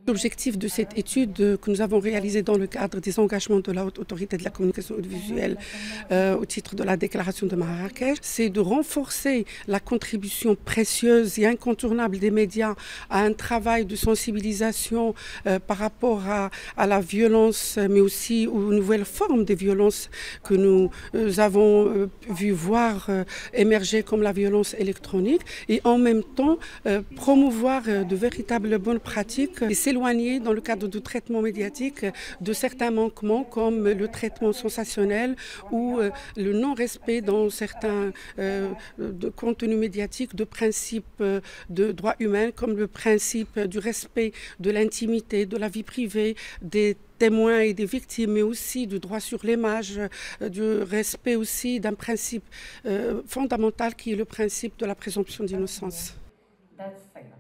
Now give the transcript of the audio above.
L'objectif de cette étude que nous avons réalisée dans le cadre des engagements de la Haute Autorité de la communication audiovisuelle au titre de la déclaration de Marrakech, c'est de renforcer la contribution précieuse et incontournable des médias à un travail de sensibilisation par rapport à la violence, mais aussi aux nouvelles formes de violence que nous avons vu voir émerger comme la violence électronique, et en même temps promouvoir de véritables bonnes pratiques et s'éloigner dans le cadre du traitement médiatique de certains manquements comme le traitement sensationnel ou le non-respect dans certains contenus médiatiques de principes de droits humains comme le principe du respect de l'intimité, de la vie privée, des témoins et des victimes, mais aussi du droit sur l'image, du respect aussi d'un principe fondamental qui est le principe de la présomption d'innocence.